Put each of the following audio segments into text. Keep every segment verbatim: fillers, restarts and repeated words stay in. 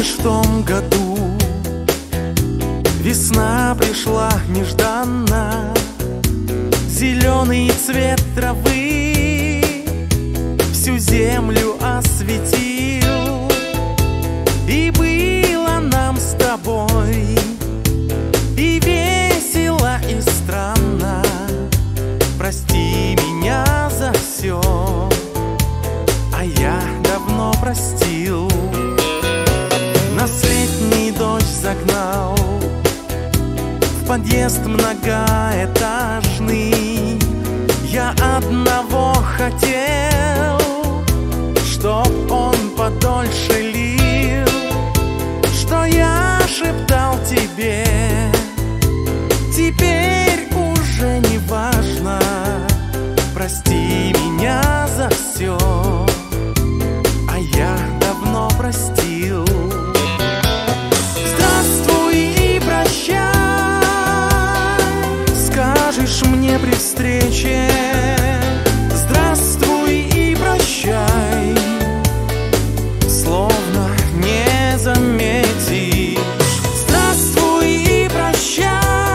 Помнишь, в том году весна пришла нежданно, зеленый цвет травы всю землю осветил, и было нам с тобой и весело, и странно. Прости меня за все, а я давно простил. Нас летний дождь загнал в подъезд многоэтажный. Я одного хотел, чтоб он подольше лил, что я шептал тебе, теперь уже не важно. Прости меня за все, а я давно простил. Здравствуй и прощай, скажешь мне при встрече. Здравствуй и прощай, словно не заметишь. Здравствуй и прощай,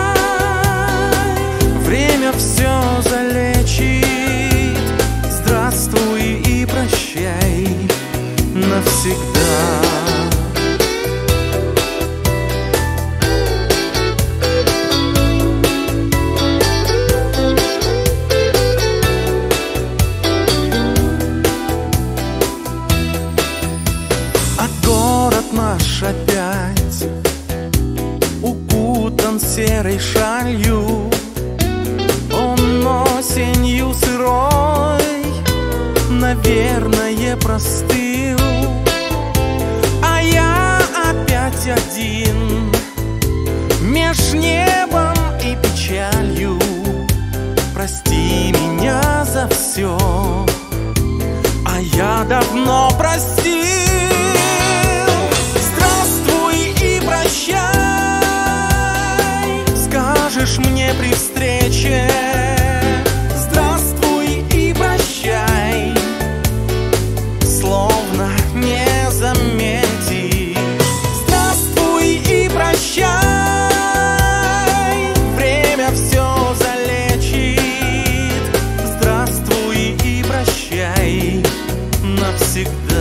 время все залечит. Здравствуй и прощай навсегда. А город наш опять укутан серой шалью. Он осенью сырой, наверное, простыл, а я опять один меж небом и печалью. Прости меня за все, а я давно простил. Здравствуй и прощай, скажешь мне при встрече. Здравствуй и прощай, словно не заметишь. Здравствуй и прощай, время все залечит. Здравствуй и прощай навсегда.